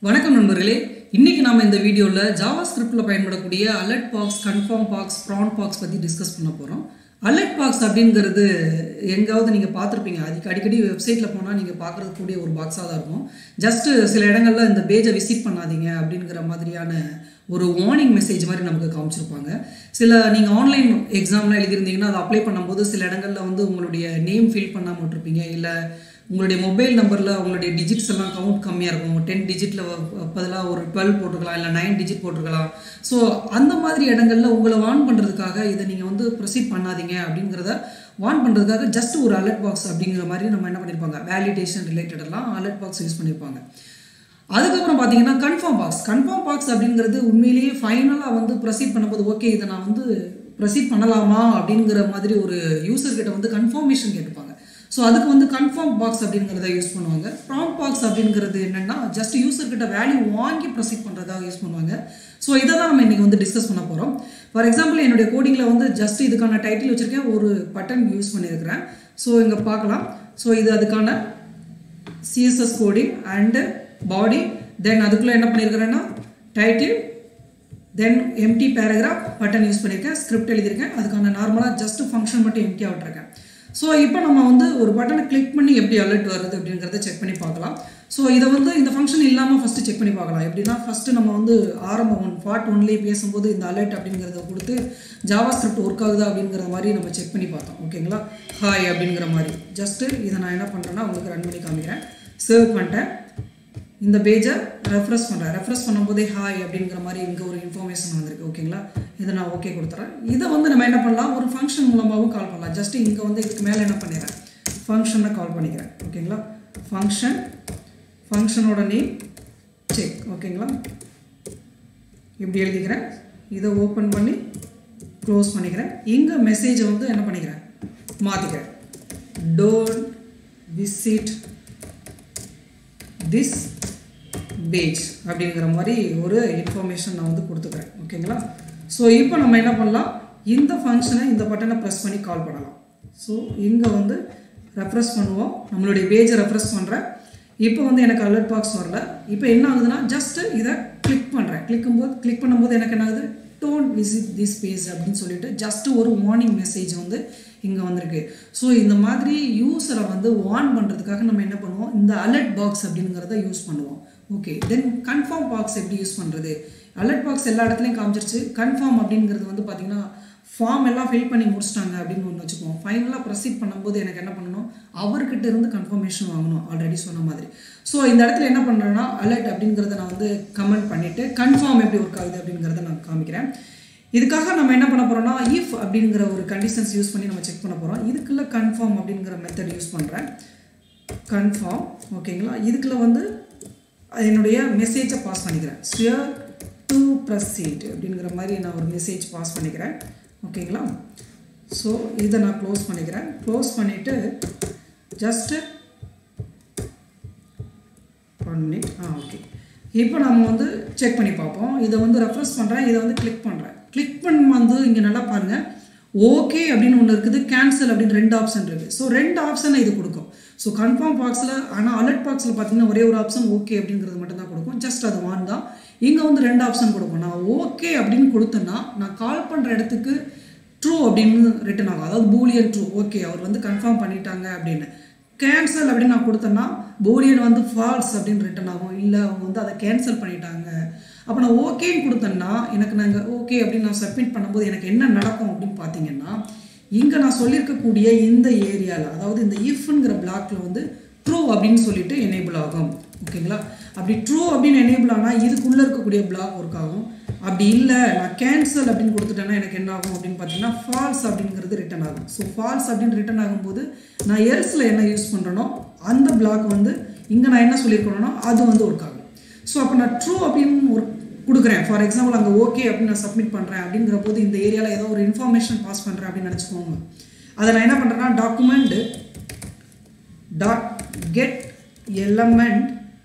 வணக்கம் நண்பர்களே, இன்னைக்கு நாம இந்த வீடியோல ஜாவாஸ்கிரிப்ட்ல பயன்படக்கூடிய alert box, confirm box, prompt box பத்தி டிஸ்கஸ் பண்ண போறோம். அலர்ட் பாக்ஸ் அப்படிங்கிறது எங்காவது நீங்க பார்த்துருப்பீங்க. அடிக்கடி வெப்சைட்ல போனா நீங்க பார்க்கறதுக்கூடிய ஒரு பாக்ஸாக தான் இருக்கும். ஜஸ்ட் சில இடங்கள்ல இந்த பேஜை விசிட் பண்ணாதீங்க அப்படிங்கிற மாதிரியான ஒரு வார்னிங் மெசேஜ் மாதிரி நமக்கு காமிச்சிருப்பாங்க. நீங்கள் ஆன்லைன் எக்ஸாம்லாம் எழுதியிருந்தீங்கன்னா அதை அப்ளை பண்ணும்போது சில இடங்களில் வந்து உங்களுடைய நேம் ஃபில் பண்ணாமல் விட்டுருப்பீங்க. இல்லை உங்களுடைய மொபைல் நம்பரில் உங்களுடைய டிஜிட்ஸ் எல்லாம் கவுண்ட் கம்மியாக இருக்கும். 10 டிஜிட்டில் பதிலாக ஒரு 12 போட்டுக்கலாம், இல்லை 9 டிஜிட் போட்டுருக்கலாம். ஸோ அந்த மாதிரி இடங்களில் உங்களை வார்ன் பண்ணுறதுக்காக இதை நீங்கள் வந்து ப்ரொசீட் பண்ணாதீங்க அப்படிங்கிறத வார்ன் பண்ணுறதுக்காக ஜஸ்ட் ஒரு அலர்ட் பாக்ஸ் அப்படிங்கிற மாதிரி நம்ம என்ன பண்ணியிருப்பாங்க, வேலிடேஷன் ரிலேட்டடெல்லாம் அலர்ட் பாக்ஸ் யூஸ் பண்ணியிருப்பாங்க. அதுக்கப்புறம் பார்த்தீங்கன்னா கன்ஃபார்ம் பாக்ஸ் அப்படிங்கிறது உண்மையிலேயே ஃபைனலாக வந்து ப்ரொசீட் பண்ணும்போது ஓகே இதை நான் வந்து ப்ரொசீட் பண்ணலாமா அப்படிங்கிற மாதிரி ஒரு யூசர்கிட்ட வந்து கன்ஃபர்மேஷன் கேட்டுப்பாங்க. ஸோ அதுக்கு வந்து கன்ஃபார்ம் பாக்ஸ் அப்படிங்கிறத யூஸ் பண்ணுவாங்க. ப்ராம்ப்ட் பாக்ஸ் அப்படிங்கிறது என்னென்னா ஜஸ்ட் யூசர்கிட்ட வேல்யூ வாங்கி ப்ரொசீட் பண்ணுறதாக யூஸ் பண்ணுவாங்க. ஸோ இதை தான் நம்ம இன்றைக்கி வந்து டிஸ்கஸ் பண்ண போகிறோம். ஃபார் எக்ஸாம்பிள் என்னுடைய கோடிங்கில் வந்து ஜஸ்ட் இதுக்கான டைட்டில் வச்சுருக்கேன், ஒரு பட்டன் யூஸ் பண்ணியிருக்கிறேன். ஸோ இங்கே பார்க்கலாம். ஸோ இது அதுக்கான CSS coding and body. Then அதுக்குள்ளே என்ன பண்ணியிருக்கிறேன்னா title, then empty paragraph button use பண்ணியிருக்கேன், ஸ்கிரிப்ட் எழுதியிருக்கேன். அதுக்கான நார்மலாக ஜஸ்ட் ஃபங்க்ஷன் மட்டும் எம்டியாக விட்டுருக்கேன். ஸோ இப்போ நம்ம வந்து ஒரு பட்டனை கிளிக் பண்ணி எப்படி அலர்ட் வருது அப்படிங்கிறத செக் பண்ணி பார்க்கலாம். ஸோ இதை வந்து இந்த ஃபங்க்ஷன் இல்லாமல் ஃபஸ்ட்டு செக் பண்ணி பார்க்கலாம். எப்படின்னா ஃபஸ்ட்டு நம்ம வந்து பார்ட் 1லேயே பேசும்போது இந்த அலர்ட் அப்படிங்கிறத கொடுத்து ஜாவாஸ்கிரிப்ட் ஒர்க் ஆகுதா அப்படிங்கிற மாதிரி நம்ம செக் பண்ணி பார்த்தோம். ஓகேங்களா, ஹாய் அப்படிங்கிற மாதிரி. ஜஸ்ட்டு இதை நான் என்ன பண்ணுறேன்னா உங்களுக்கு ரன் பண்ணி காமிக்கிறேன். சேவ் பண்ணிட்டேன், இந்த பேஜை ரெஃப்ரெஷ் பண்ணுறேன். ரெஃப்ரெஷ் பண்ணும்போதே ஹாய் அப்படிங்கிற மாதிரி இங்கே ஒரு இன்ஃபர்மேஷன் வந்திருக்கு. ஓகேங்களா, இதை நான் ஓகே கொடுத்துறேன். இதை வந்து நம்ம என்ன பண்ணலாம், ஒரு ஃபங்க்ஷன் மூலமாகவும் கால் பண்ணலாம். ஜஸ்ட் இங்கே வந்து இதுக்கு மேலே என்ன பண்ணிடுறேன், ஃபங்க்ஷனை கால் பண்ணிக்கிறேன். ஓகேங்களா, ஃபங்க்ஷனோட நேம் செக். ஓகேங்களா, இப்படி எழுதிக்கிறேன். இதை ஓப்பன் பண்ணி க்ளோஸ் பண்ணிக்கிறேன். இங்கே மெசேஜை வந்து என்ன பண்ணிக்கிறேன், மாற்றிக்கிறேன். டோன்ட் விசிட் திஸ் பேஜ் அப்படிங்கிற மாதிரி ஒரு இன்ஃபர்மேஷன் நான் வந்து கொடுத்துக்கிறேன். ஓகேங்களா, ஸோ இப்போ நம்ம என்ன பண்ணலாம், இந்த ஃபங்க்ஷனை இந்த பட்டனை ப்ரெஸ் பண்ணி கால் பண்ணலாம். ஸோ இங்கே வந்து ரெஃப்ரெஷ் பண்ணுவோம், நம்மளுடைய பேஜை ரெஃப்ரெஷ் பண்ணுறேன். இப்போ வந்து எனக்கு அலர்ட் பாக்ஸ் வரல. இப்போ என்ன ஆகுதுன்னா ஜஸ்ட்டு இதை கிளிக் பண்ணுறேன். கிளிக் பண்ணும்போது எனக்கு என்ன ஆகுது, டோன்ட் விசிட் திஸ் பேஜ் அப்படின்னு சொல்லிட்டு ஜஸ்ட்டு ஒரு வார்னிங் மெசேஜ் வந்து இங்கே வந்திருக்கு. ஸோ இந்த மாதிரி யூஸரை வந்து வார்ன் பண்ணுறதுக்காக நம்ம என்ன பண்ணுவோம், இந்த அலர்ட் பாக்ஸ் அப்படிங்கிறத யூஸ் பண்ணுவோம். ஓகே, தென் கன்ஃபார்ம் பாக்ஸ் எப்படி யூஸ் பண்ணுறது. அலர்ட் பாக்ஸ் எல்லா இடத்துலையும் காமிச்சிருச்சு. கன்ஃபார்ம் அப்படிங்கிறது வந்து பார்த்திங்கன்னா ஃபார்ம் எல்லாம் ஃபில் பண்ணி முடிச்சிட்டாங்க அப்படின்னு ஒன்று வச்சுக்குவோம். ஃபைனலாக ப்ரொசீட் பண்ணும்போது எனக்கு என்ன பண்ணணும், அவர்கிட்ட இருந்து கன்ஃபர்மேஷன் வாங்கணும், ஆல்ரெடி சொன்ன மாதிரி. ஸோ இந்த இடத்துல என்ன பண்ணுறேன்னா அலர்ட் அப்படிங்கிறத நான் வந்து கமெண்ட் பண்ணிவிட்டு கன்ஃபார்ம் எப்படி ஒர்க் ஆகுது அப்படிங்கிறத நான் காமிக்கிறேன். இதுக்காக நம்ம என்ன பண்ண போகிறோம்னா இஃப் அப்படிங்கிற ஒரு கண்டிஷன்ஸ் யூஸ் பண்ணி நம்ம செக் பண்ண போகிறோம். இதுக்குள்ள கன்ஃபார்ம் அப்படிங்கிற மெத்தட் யூஸ் பண்ணுறேன். கன்ஃபார்ம். ஓகேங்களா, இதுக்குள்ள வந்து என்னுடைய மெசேஜை பாஸ் பண்ணிக்கிறேன். ஷியர் டு ப்ரொசீட் அப்படிங்கிற மாதிரி நான் ஒரு மெசேஜ் பாஸ் பண்ணிக்கிறேன். ஓகேங்களா, ஸோ இதை நான் க்ளோஸ் பண்ணிக்கிறேன். க்ளோஸ் பண்ணிவிட்டு ஜஸ்ட்டு 1 minute. ஓகே, இப்போ நம்ம வந்து செக் பண்ணி பார்ப்போம். இதை வந்து ரெஃப்ரெஷ் பண்ணுறேன், இதை வந்து கிளிக் பண்ணுறேன். கிளிக் பண்ணும்போது இங்கே நல்லா பாருங்கள், ஓகே அப்படின்னு ஒன்று இருக்குது, கேன்சல் அப்படின்னு 2 ஆப்ஷன் இருக்குது. ஸோ 2 ஆப்ஷனை இது கொடுக்கும். ஸோ கன்ஃபார்ம் பாக்ஸில், ஆனால் அலர்ட் பாக்ஸில் பார்த்தீங்கன்னா ஒரே ஒரு ஆப்ஷன் ஓகே அப்படிங்கிறது மட்டும் தான் கொடுக்கும். ஜஸ்ட் அது வான் தான். இங்கே வந்து 2 ஆப்ஷன் கொடுக்கும். நான் ஓகே அப்படின்னு கொடுத்தேன்னா நான் கால் பண்ணுற இடத்துக்கு ட்ரூ அப்படின்னு ரிட்டன் ஆகும், அதாவது பூலியன் ட்ரூ, ஓகே அவர் வந்து கன்ஃபார்ம் பண்ணிட்டாங்க அப்படின்னு. கேன்சல் அப்படின்னு நான் கொடுத்தேன்னா பூலியன் வந்து ஃபால்ஸ் அப்படின்னு ரிட்டன் ஆகும், இல்லை அவங்க வந்து அதை கேன்சல் பண்ணிட்டாங்க. அப்போ நான் ஓகேன்னு கொடுத்தேன்னா எனக்கு நாங்கள் ஓகே அப்படின்னு நான் சப்மிட் பண்ணும்போது எனக்கு என்ன நடக்கும் அப்படின்னு பார்த்தீங்கன்னா, இங்கே நான் சொல்லியிருக்கக்கூடிய இந்த ஏரியாவில், அதாவது இந்த இஃப்ங்கிற பிளாக்ல வந்து ட்ரூ அப்படின்னு சொல்லிட்டு எனேபிள் ஆகும். ஓகேங்களா, அப்படி ட்ரூ அப்படின்னு எனேபிள் ஆனால் இதுக்குள்ளே இருக்கக்கூடிய பிளாக் ஒர்க் ஆகும். அப்படி இல்லை நான் கேன்சல் அப்படின்னு கொடுத்துட்டேன்னா எனக்கு என்ன ஆகும் அப்படின்னு பார்த்தீங்கன்னா ஃபால்ஸ் அப்படிங்கிறது ரிட்டன் ஆகும். ஸோ ஃபால்ஸ் அப்படின்னு ரிட்டன் ஆகும்போது நான் எல்ஸில் என்ன யூஸ் பண்ணுறனோ அந்த பிளாக் வந்து இங்கே நான் என்ன சொல்லியிருக்கணும்னா அது வந்து ஒர்க் ஆகும். ஸோ அப்போ நான் ட்ரூ அப்படின்னு ஒரு கொடுக்குறேன். ஃபார் எக்ஸாம்பிள் அங்கே ஓகே அப்படின்னு நான் சப்மிட் பண்ணுறேன் அப்படிங்கிற போது இந்த ஏரியாவில் ஏதோ ஒரு இன்ஃபர்மேஷன் பாஸ் பண்ணுறேன் அப்படின்னு நினச்சிக்கோங்க. அதை நான் என்ன பண்ணுறேன்னா document dot get element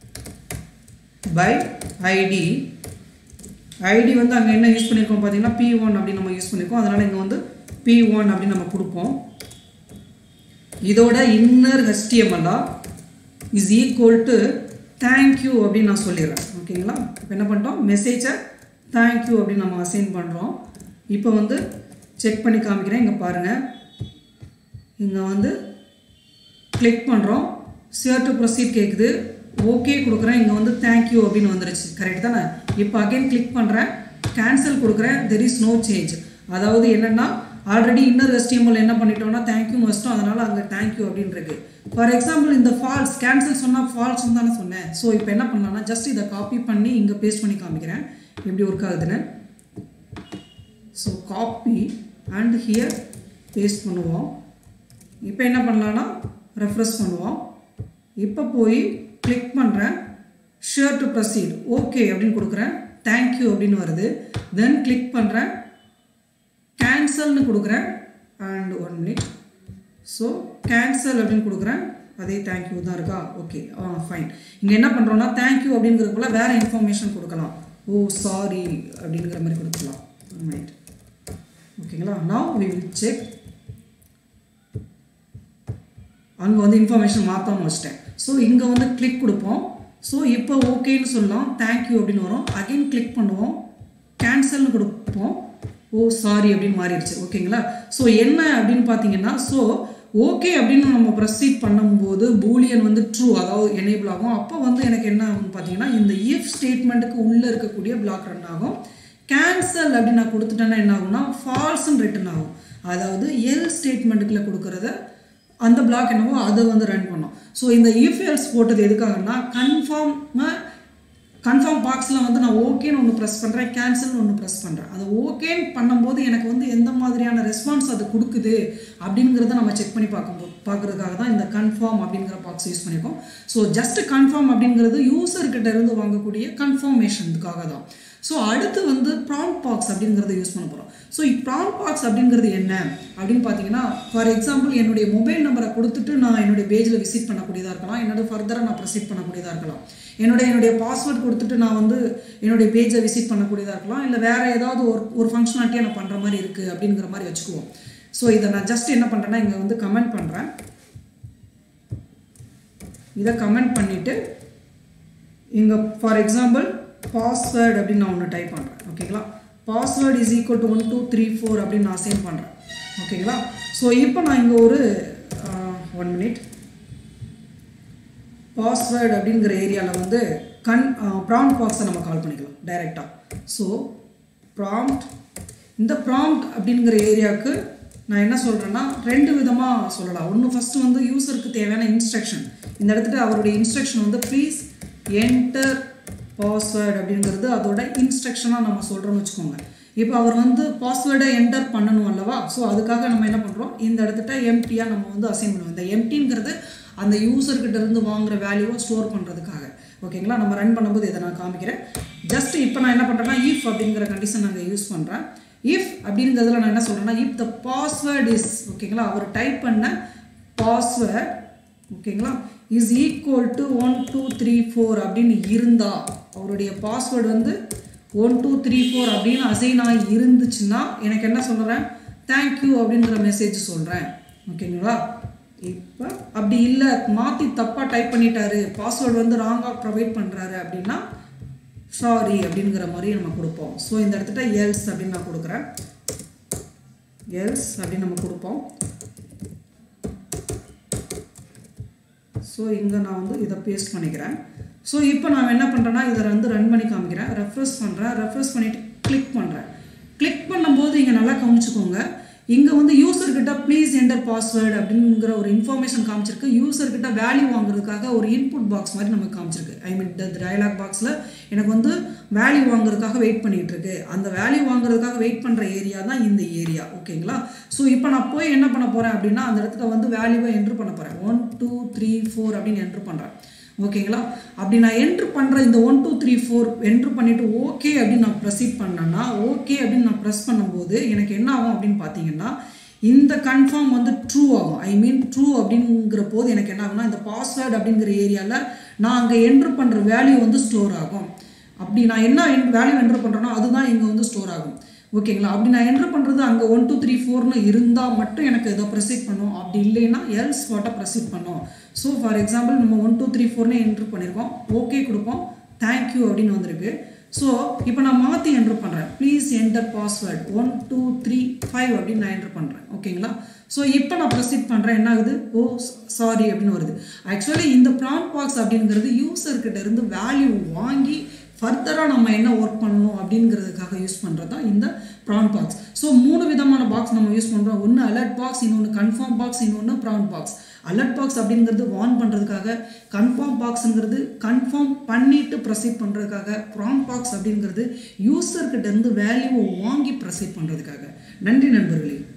by ID. ID வந்து அங்கே என்ன யூஸ் பண்ணியிருக்கோம் பார்த்தீங்கன்னா P1 அப்படின்னு நம்ம யூஸ் பண்ணியிருக்கோம். அதனால் இங்கே வந்து P1 அப்படின்னு நம்ம கொடுப்போம். இதோட inner HTML is equal to thank you அப்படின்னு நான் சொல்லிடுறேன். ஓகேங்களா? இப்போ என்ன பண்ணிட்டோம், மெசேஜை தேங்க்யூ அப்படின்னு நம்ம அசைன் பண்ணுறோம். இப்போ வந்து செக் பண்ணி காமிக்கிறேன். இங்கே பாருங்கள், இங்கே வந்து கிளிக் பண்ணுறோம், ஷேர் டு ப்ரொசீட் கேட்குது, ஓகே கொடுக்குறேன். இங்கே வந்து தேங்க்யூ அப்படின்னு வந்துருச்சு. கரெக்ட் தானே? இப்போ அகைன் கிளிக் பண்ணுறேன், கேன்சல் கொடுக்குறேன், தெர் இஸ் நோ சேஞ்ச். அதாவது என்னென்னா ஆல்ரெடி இன்னர் HTML என்ன பண்ணிட்டோம்னா தேங்க்யூ வச்சிட்டோம், அதனால் அங்கே தேங்க்யூ அப்படின்னு இருக்கு. ஃபார் எக்ஸாம்பிள் இந்த ஃபால்ஸ் கேன்சல் சொன்னால் ஃபால்ஸ்ன்னு தானே சொன்னேன். ஸோ இப்போ என்ன பண்ணலாம்னா ஜஸ்ட் இதை காப்பி பண்ணி இங்கே பேஸ்ட் பண்ணி காமிக்கிறேன் எப்படி ஒர்க் ஆகுதுன்னு. So copy and here paste பண்ணுவோம். இப்போ என்ன பண்ணலான்னா ரெஃப்ரெஷ் பண்ணுவோம். இப்போ போய் கிளிக் பண்ணுறேன், ஷேர் டு ப்ரொசீட் ஓகே அப்படின்னு கொடுக்குறேன், தேங்க்யூ அப்படின்னு வருது. தென் கிளிக் பண்ணுறேன், கேன்சல்னு கொடுக்குறேன் அண்ட் 1 minute. ஸோ கேன்சல் அப்படின்னு கொடுக்குறேன், அதே தேங்க்யூ தான் இருக்கா? Okay, fine. இங்கே என்ன பண்ணுறோன்னா தேங்க்யூ அப்படிங்கிறதுக்குள்ள வேறு இன்ஃபர்மேஷன் கொடுக்கலாம். ஓ சாரி அப்படிங்கிற மாதிரி கொடுக்கலாம். 1 minute. ஓகேங்களா? Now we will check. அங்கே வந்து இன்ஃபர்மேஷன் மாற்றாமல் வச்சிட்டேன். ஸோ இங்கே வந்து கிளிக் கொடுப்போம். ஸோ இப்போ ஓகேன்னு சொல்லலாம், தேங்க்யூ அப்படின்னு வரும். அகைன் கிளிக் பண்ணுவோம், கேன்சல்னு கொடுப்போம், ஓ சாரி அப்படின்னு மாறிடுச்சு. ஓகேங்களா? ஸோ என்ன அப்படின்னு பார்த்தீங்கன்னா, ஸோ ஓகே அப்படின்னு நம்ம ப்ரொசீட் பண்ணும்போது பூலியன் வந்து ட்ரூ, அதாவது எனேபிள் ஆகும். அப்போ வந்து எனக்கு என்ன ஆகும்னு பார்த்தீங்கன்னா இந்த இஃப் ஸ்டேட்மெண்ட்டுக்கு உள்ளே இருக்கக்கூடிய பிளாக் ரன் ஆகும். கேன்சல் அப்படின்னு நான் கொடுத்துட்டேன்னா என்ன ஆகும்னா ஃபால்ஸ்ன்னு ரிட்டன் ஆகும். அதாவது எல் ஸ்டேட்மெண்ட்டுக்குள்ளே கொடுக்குறத அந்த பிளாக் என்னவோ அதை வந்து ரன் பண்ணோம். ஸோ இந்த இஃப் எல்ஸ் போட்டது எதுக்காகனா கன்ஃபார்ம் பாக்ஸில் வந்து நான் ஓகேன்னு ஒன்று ப்ரெஸ் பண்ணுறேன், கேன்சல்னு ஒன்று ப்ரெஸ் பண்ணுறேன். அது ஓகேன்னு பண்ணும்போது எனக்கு வந்து எந்த மாதிரியான ரெஸ்பான்ஸ் அது கொடுக்குது அப்படிங்கிறத நம்ம செக் பண்ணி பார்க்குறதுக்காக தான் இந்த கன்ஃபார்ம் அப்படிங்கிற பாக்ஸ் யூஸ் பண்ணியிருக்கோம். ஸோ ஜஸ்ட் கன்ஃபார்ம் அப்படிங்கிறது யூசர்கிட்ட இருந்து வாங்கக்கூடிய கன்ஃபர்மேஷனுக்காக தான். ஸோ அடுத்து வந்து ப்ராம்ப்ட் பாக்ஸ் அப்படிங்கிறத யூஸ் பண்ண போகிறோம். ஸோ ப்ராம்ப்ட் பாக்ஸ் அப்படிங்கிறது என்ன அப்படின்னு பார்த்தீங்கன்னா, ஃபார் எக்ஸாம்பிள் என்னுடைய மொபைல் நம்பரை கொடுத்துட்டு நான் என்னுடைய பேஜில் விசிட் பண்ணக்கூடியதாக இருக்கலாம், என்னோட ஃபர்தராக நான் ப்ரொசீட் பண்ணக்கூடியதாக இருக்கலாம், என்னுடைய பாஸ்வேர்ட் கொடுத்துட்டு நான் வந்து என்னுடைய பேஜை விசிட் பண்ணக்கூடியதாக இருக்கலாம், இல்லை வேறு ஏதாவது ஒரு ஃபங்க்ஷனாலிட்டியாக நான் பண்ணுற மாதிரி இருக்குது அப்படிங்கிற மாதிரி வச்சுக்குவோம். ஸோ இதை நான் ஜஸ்ட் என்ன பண்ணுறேன்னா இங்கே வந்து கமெண்ட் பண்ணுறேன். இதை கமெண்ட் பண்ணிவிட்டு இங்கே ஃபார் எக்ஸாம்பிள் பாஸ்வேர்டு அப்படின்னு நான் ஒன்று டைப் பண்ணுறேன். ஓகேங்களா? பாஸ்வேர்டு இஸ் ஈக்குவல் டு 1 2 3 4 அப்படின்னு நான் அசைன் பண்ணுறேன். ஓகேங்களா? ஸோ இப்போ நான் இங்கே ஒரு 1 minute பாஸ்வேர்டு அப்படிங்கிற ஏரியாவில் வந்து ப்ராம்ப்ட் பாக்ஸை நம்ம கால் பண்ணிக்கலாம் டைரெக்டாக. ஸோ இந்த ப்ராம்ப்ட் அப்படிங்கிற ஏரியாவுக்கு நான் என்ன சொல்கிறேன்னா 2 விதமாக சொல்லலாம். ஒன்று ஃபஸ்ட்டு வந்து யூசருக்கு தேவையான இன்ஸ்ட்ரக்ஷன். இந்த இடத்துல அவருடைய இன்ஸ்ட்ரக்ஷன் வந்து ப்ளீஸ் என்டர் பாஸ்வேர்டு அப்படிங்கிறது அதோட இன்ஸ்ட்ரக்ஷனாக நம்ம சொல்கிறோம்னு வச்சுக்கோங்க. இப்போ அவர் வந்து பாஸ்வேர்டை என்டர் பண்ணணும் அல்லவா? ஸோ அதுக்காக நம்ம என்ன பண்ணுறோம், இந்த இடத்துல எம்டியாக நம்ம வந்து அசைன் பண்ணுவோம். இந்த எம்டிங்கிறது அந்த யூசர்கிட்ட இருந்து வாங்குகிற வேல்யூவை ஸ்டோர் பண்ணுறதுக்காக. ஓகேங்களா? நம்ம ரன் பண்ணும்போது இதை நான் காமிக்கிறேன். ஜஸ்ட் இப்போ நான் என்ன பண்ணுறேன்னா இஃப் அப்படிங்கிற கண்டிஷன் நாங்கள் யூஸ் பண்ணுறேன். இஃப் அப்படிங்கிறதுல நான் என்ன சொல்கிறேன்னா இஃப் த பாஸ்வேர்டு இஸ், ஓகேங்களா, அவர் டைப் பண்ண பாஸ்வேர்ட், ஓகேங்களா, இஸ் ஈக்குவல் டு 1 2 3 4 அப்படின்னு இருந்தால், அவருடைய பாஸ்வேர்டு வந்து 1 2 3 4 அப்படின்னு அசைன் ஆகி இருந்துச்சுன்னா எனக்கு என்ன சொல்கிறேன், தேங்க்யூ அப்படிங்கிற மெசேஜ் சொல்கிறேன். ஓகேங்களா? இப்போ அப்படி இல்லை, மாற்றி தப்பாக டைப் பண்ணிட்டாரு, பாஸ்வேர்டு வந்து ராங்காக ப்ரொவைட் பண்ணுறாரு அப்படின்னா சாரி அப்படிங்கிற மாதிரி நம்ம கொடுப்போம். ஸோ இந்த இடத்துல எல்ஸ் அப்படின்னு நான் கொடுக்குறேன். எல்ஸ் அப்படின்னு நம்ம கொடுப்போம். ஸோ இங்கே நான் வந்து இதை பேஸ்ட் பண்ணிக்கிறேன். ஸோ இப்போ நான் என்ன பண்ணுறேன்னா இதை வந்து ரன் பண்ணி காமிக்கிறேன். ரெஃப்ரெஷ் பண்ணுறேன். ரெஃப்ரெஷ் பண்ணிவிட்டு கிளிக் பண்ணுறேன். கிளிக் பண்ணும்போது இங்கே நல்லா கவனிச்சுக்கோங்க, இங்கே வந்து யூசர்கிட்ட ப்ளீஸ் என்டர் பாஸ்வேர்டு அப்படிங்கிற ஒரு இன்ஃபர்மேஷன் காமிச்சிருக்கு. யூசர்கிட்ட வேல்யூ வாங்குறதுக்காக ஒரு இன்புட் பாக்ஸ் மாதிரி நமக்கு காமிச்சிருக்கு. ஐ மீன் இந்த டயலாக் பாக்ஸில் எனக்கு வந்து வேல்யூ வாங்குறதுக்காக வெயிட் பண்ணிகிட்டு இருக்கு. அந்த வேல்யூ வாங்குறதுக்காக வெயிட் பண்ணுற ஏரியா தான் இந்த ஏரியா. ஓகேங்களா? ஸோ இப்போ நான் போய் என்ன பண்ண போகிறேன் அப்படின்னா அந்த இடத்துல வந்து வேல்யூவை என்ட்ரு பண்ண போகிறேன். 1 2 3 4 அப்படின்னு என்ட்ரு பண்ணுறேன். ஓகேங்களா? அப்படி நான் என்ட்ரு பண்ணுற இந்த 1 2 3 4 என்ட்ரு பண்ணிவிட்டு ஓகே அப்படின்னு நான் ப்ரொசீட் பண்ணேன்னா, ஓகே அப்படின்னு நான் ப்ரெஸ் பண்ணும்போது எனக்கு என்ன ஆகும் அப்படின்னு பார்த்தீங்கன்னா இந்த கன்ஃபார்ம் வந்து ட்ரூ ஆகும். ஐ மீன் ட்ரூ அப்படிங்கிற போது எனக்கு என்ன ஆகும்னா இந்த பாஸ்வேர்டு அப்படிங்கிற ஏரியாவில் நான் அங்கே என்ட்ரு பண்ணுற வேல்யூ வந்து ஸ்டோர் ஆகும். அப்படி நான் என்ன வேல்யூ என்ட்ரு பண்ணுறேனோ அதுதான் இங்கே வந்து ஸ்டோர் ஆகும். ஓகேங்களா. அப்படி நான் என்ட்ரு பண்ணுறது அங்கே 1 2 3 4ன்னு இருந்தால் மட்டும் எனக்கு ஏதோ ப்ரொசீட் பண்ணும். அப்படி இல்லைன்னா எல்ஸ் வாட்டை ப்ரொசீட் பண்ணும். ஸோ ஃபார் எக்ஸாம்பிள் நம்ம 1 2 3 4ன்னு என்ட்ரு பண்ணியிருக்கோம். ஓகே கொடுப்போம், தேங்க்யூ அப்படின்னு வந்திருக்கு. ஸோ இப்போ நான் மாற்றி என்ட்ரு பண்ணுறேன். ப்ளீஸ் என்டர் பாஸ்வேர்ட் 1 2 3 5 அப்படின்னு நான் என்ட்ரு பண்ணுறேன். ஓகேங்களா. ஸோ இப்போ நான் ப்ரொசீட் பண்ணுறேன். என்ன ஆகுது? ஓ சாரி அப்படின்னு வருது. ஆக்சுவலி இந்த ப்ராம்ப்ட் பாக்ஸ் அப்படிங்கிறது யூசர்கிட்ட இருந்து வேல்யூ வாங்கி ஃபர்தராக நம்ம என்ன ஒர்க் பண்ணணும் அப்படிங்கிறதுக்காக யூஸ் பண்ணுறது தான் இந்த ப்ராம்ப்ட் பாக்ஸ். ஸோ 3 விதமான பாக்ஸ் நம்ம யூஸ் பண்ணுறோம். ஒன்று அலர்ட் பாக்ஸ், இன்னொன்று கன்ஃபார்ம் பாக்ஸ், இன்னொன்று ப்ராம்ப்ட் பாக்ஸ். அலர்ட் பாக்ஸ் அப்படிங்கிறது வார்ன் பண்ணுறதுக்காக, கன்ஃபார்ம் பாக்ஸுங்கிறது கன்ஃபார்ம் பண்ணிவிட்டு ப்ரொசீட் பண்ணுறதுக்காக, ப்ராம்ப்ட் பாக்ஸ் அப்படிங்கிறது யூசர்கிட்ட இருந்து வேல்யூவை வாங்கி ப்ரொசீட் பண்ணுறதுக்காக. நன்றி நண்பர்களே.